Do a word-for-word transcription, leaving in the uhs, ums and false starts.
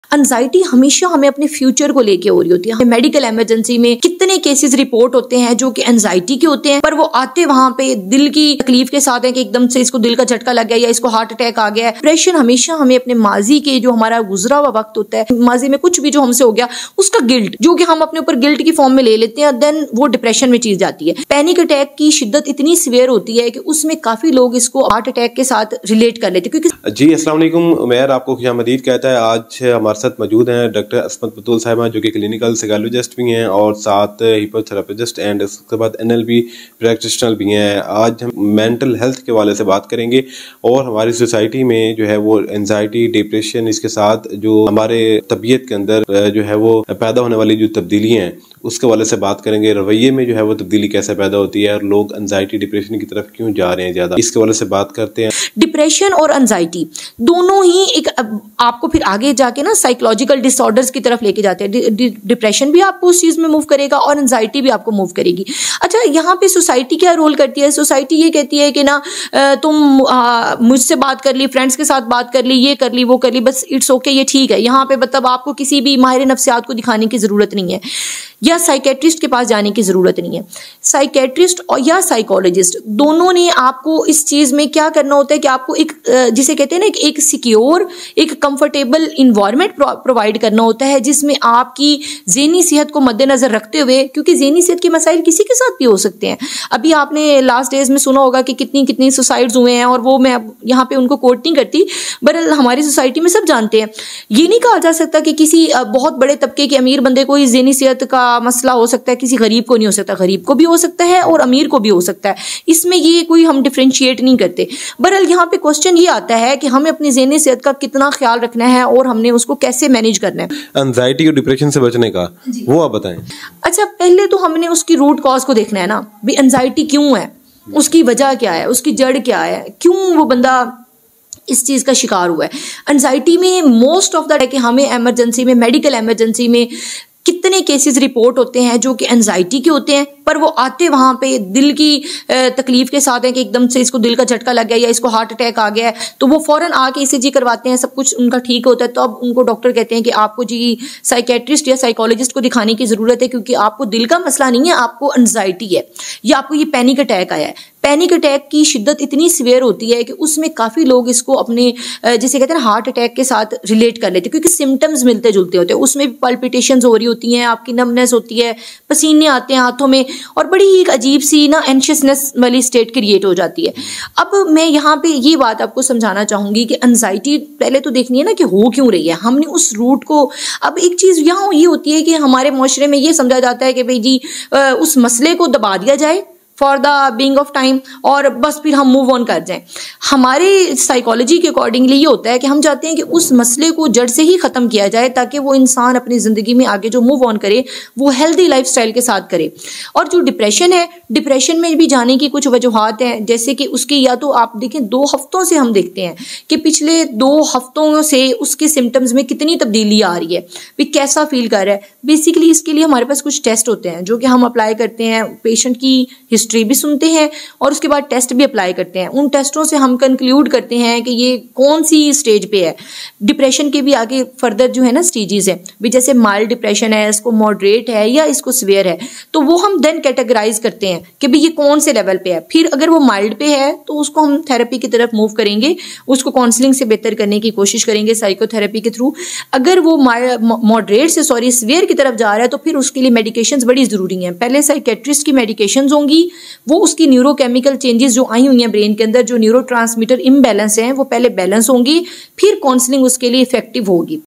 Anxiety हमेशा हमें अपने फ्यूचर को लेके हो रही होती है। मेडिकल इमरजेंसी में कितने केसेस रिपोर्ट होते हैं जो कि एंजाइटी के होते हैं, पर वो आते वहां पे दिल की तकलीफ के साथ है कि एकदम से इसको दिल का झटका लग गया या इसको हार्ट अटैक आ गया है। डिप्रेशन हमेशा हमें अपने माजी के जो हमारा गुजरा हुआ वक्त होता है, माजी में कुछ भी जो हमसे हो गया उसका गिल्ट जो कि हम अपने ऊपर गिल्ट की फॉर्म में ले लेते हैं, देन वो डिप्रेशन में चीज जाती है। पैनिक अटैक की शिद्दत इतनी सीवियर होती है कि उसमें काफी लोग इसको हार्ट अटैक के साथ रिलेट कर लेते हैं। क्योंकि जी अस्सलाम वालेकुम, उमैर आपको खुशामदीद कहता है। आज हमारे साथ मौजूद हैं डॉक्टर असमत बतूल साहिबा जो कि क्लिनिकल साइकोलॉजिस्ट भी हैं और साथ हिप्नोथेरेपिस्ट एंड उसके बाद एनएलपी प्रैक्टिशनर भी हैं। आज हम मेंटल हेल्थ के वाले से बात करेंगे और हमारी सोसाइटी में जो है वो एंजाइटी, डिप्रेशन, इसके साथ जो हमारे तबीयत के अंदर जो है वो पैदा होने वाली जो तब्दीलियाँ हैं उसके वाले से बात करेंगे। रवैये में जो है वो तब्दीली कैसे पैदा होती है और लोग एंजाइटी डिप्रेशन की तरफ क्यों जा रहे हैं ज्यादा, इसके वाले से बात करते हैं। डिप्रेशन और एंजाइटी दोनों ही एक आपको फिर आगे जाके ना साइकोलॉजिकल डिसऑर्डर्स की तरफ लेके जाते हैं। डिप्रेशन भी आपको उस चीज में मूव करेगा और एंजाइटी भी आपको मूव करेगी। अच्छा, यहाँ पे सोसाइटी क्या रोल करती है? सोसाइटी ये कहती है कि ना तुम मुझसे बात कर ली, फ्रेंड्स के साथ बात कर ली, ये कर ली, वो कर ली, बस इट्स ओके, ये ठीक है। यहाँ पे मतलब आपको किसी भी माहिर नफ्सियात को दिखाने की जरूरत नहीं है या साइकेट्रिस्ट के पास जाने की जरूरत नहीं है। साइकेट्रिस्ट और या साइकोलॉजिस्ट दोनों ने आपको इस चीज में क्या करना होता है कि आपको एक जिसे कहते हैं ना एक सिक्योर, एक कंफर्टेबल इन्वायरमेंट प्रोवाइड करना होता है जिसमें आपकी ज़हनी सेहत को मद्देनजर रखते हुए, क्योंकि ज़हनी सेहत के मसाइल किसी के साथ भी हो सकते हैं। अभी आपने लास्ट डेज में सुना होगा कि कितनी कितनी सुसाइड्स हुए हैं, और वो मैं यहाँ पे उनको कोट नहीं करती, बहरहाल हमारी सोसाइटी में सब जानते हैं। ये नहीं कहा जा सकता कि किसी बहुत बड़े तबके के अमीर बंदे को ज़हनी सेहत का मसला हो सकता है, किसी गरीब को नहीं हो सकता। गरीब को भी हो सकता है और अमीर को भी हो सकता है, इसमें ये कोई हम डिफरेंशिएट नहीं करते। बहरहाल यहाँ पे क्वेश्चन ये आता है कि हमें अपनी ज़हनी सेहत का कितना ख्याल रखना है और हमने उसको कैसे मैनेज करना है। एंजाइटी और डिप्रेशन से बचने का वो आप बताएं। अच्छा, पहले तो हमने उसकी रूट कॉज को देखना है ना, भी एंजाइटी क्यों है, उसकी वजह क्या है, उसकी जड़ क्या है, क्यों वो बंदा इस चीज का शिकार हुआ है। एंजाइटी में मोस्ट ऑफ द कि हमें इमरजेंसी में, मेडिकल इमरजेंसी में कितने केसेस रिपोर्ट होते हैं जो कि एंजाइटी के होते हैं, पर वो आते वहां पे दिल की तकलीफ के साथ है कि एकदम से इसको दिल का झटका लग गया या इसको हार्ट अटैक आ गया है, तो वो फौरन आके ईसीजी करवाते हैं, सब कुछ उनका ठीक होता है। तो अब उनको डॉक्टर कहते हैं कि आपको जी साइकेट्रिस्ट या साइकोलॉजिस्ट को दिखाने की जरूरत है, क्योंकि आपको दिल का मसला नहीं है, आपको एंजाइटी है या आपको ये पैनिक अटैक आया है। पैनिक अटैक की शिद्दत इतनी सीवियर होती है कि उसमें काफी लोग इसको अपने जिसे कहते हैं ना हार्ट अटैक के साथ रिलेट कर लेते हैं, क्योंकि सिम्टम्स मिलते जुलते होते हैं। उसमें भी पल्पिटेशंस हो रही होती हैं, आपकी नमनेस होती है, पसीने आते हैं हाथों में, और बड़ी ही एक अजीब सी ना एंशियसनेस वाली स्टेट क्रिएट हो जाती है। अब मैं यहाँ पे ये बात आपको समझाना चाहूंगी कि एंजाइटी पहले तो देखनी है ना कि हो क्यों रही है, हमने उस रूट को। अब एक चीज यहाँ ये होती है कि हमारे मुआशरे में ये समझा जाता है कि भाई जी उस मसले को दबा दिया जाए for the being of time और बस फिर हम मूव ऑन कर जाएं। हमारे साइकोलॉजी के अकॉर्डिंगली ये होता है कि हम चाहते हैं कि उस मसले को जड़ से ही खत्म किया जाए, ताकि वो इंसान अपनी जिंदगी में आगे जो मूव ऑन करे वो हेल्दी लाइफस्टाइल के साथ करे। और जो डिप्रेशन है, डिप्रेशन में भी जाने की कुछ वजूहात हैं, जैसे कि उसकी या तो आप देखें दो हफ्तों से हम देखते हैं कि पिछले दो हफ्तों से उसके सिम्टम्स में कितनी तब्दीली आ रही है, भी कैसा फील कर रहा है। बेसिकली इसके लिए हमारे पास कुछ टेस्ट होते हैं जो कि हम अप्लाई करते हैं, पेशेंट की हिस्ट्री भी सुनते हैं और उसके बाद टेस्ट भी अप्लाई करते हैं। उन टेस्टों से हम कंक्लूड करते हैं कि ये कौन सी स्टेज पे है। डिप्रेशन के भी आगे फर्दर जो है ना स्टेजेस है, भी जैसे माइल्ड डिप्रेशन है, इसको मॉडरेट है या इसको सीवियर है, तो वो हम देन कैटेगराइज करते हैं कि भाई ये कौन से लेवल पे है। फिर अगर वो माइल्ड पे है तो उसको हम थेरेपी की तरफ मूव करेंगे, उसको काउंसलिंग से बेहतर करने की कोशिश करेंगे साइकोथेरेपी के थ्रू। अगर वो मॉडरेट से सॉरी सीवियर की तरफ जा रहा है तो फिर उसके लिए मेडिकेशंस बड़ी जरूरी हैं। पहले साइकेट्रिस्ट की मेडिकेशंस होंगी, वो उसकी न्यूरोकेमिकल चेंजेस जो आई हुई हैं ब्रेन के अंदर, जो न्यूरोट्रांसमीटर इम्बैलेंस हैं, वो पहले बैलेंस होंगी, फिर काउंसलिंग उसके लिए इफेक्टिव होगी।